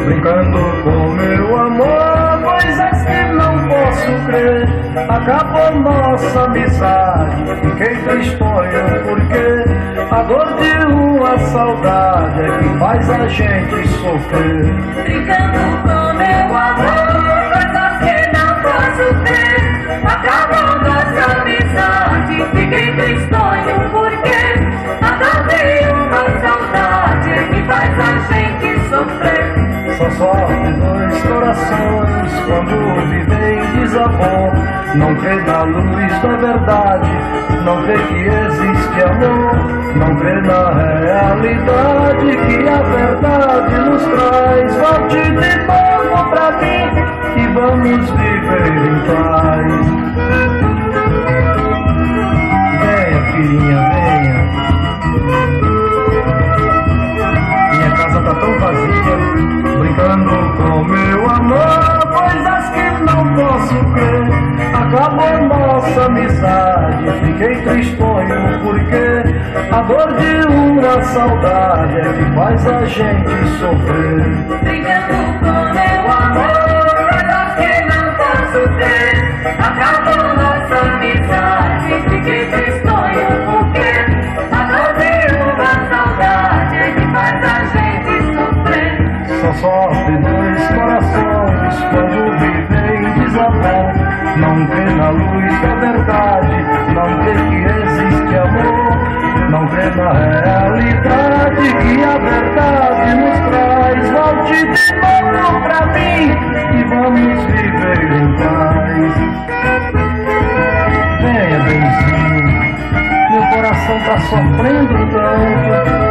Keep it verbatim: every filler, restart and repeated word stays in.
brincando com meu amor, coisas que não posso crer. Acabou nossa amizade, fiquei tristonho porque a dor de uma saudade é que faz a gente sofrer. Brincando com meu amor, coisas que não posso crer. Acabou nossa amizade, fiquei tristonho porque a dor de uma saudade é que faz a gente sofrer. Só sofre dois corações quando vivem desamor. Não crê na luz da verdade, não crê que existe amor. Não crê na realidade que a verdade nos traz. Volte de novo pra mim e vamos viver em paz. Venha, filhinha, venha. Minha casa tá tão vazia, brincando com meu amor, coisas que não posso crer. Acabou nossa amizade, fiquei tristonho porque a dor de uma saudade é que faz a gente sofrer. Brincando com meu amor, coisas que não posso crer. Acabou nossa amizade, fiquei tristonho porque a dor de uma saudade é que faz a gente sofrer. Só sofre dois corações quando vivem desamor. Não crê na luz da verdade, não crê que existe amor. Não crê na realidade que a verdade nos traz. Volte de novo pra mim e vamos viver em paz. Venha, benzinho, meu coração tá sofrendo tanto.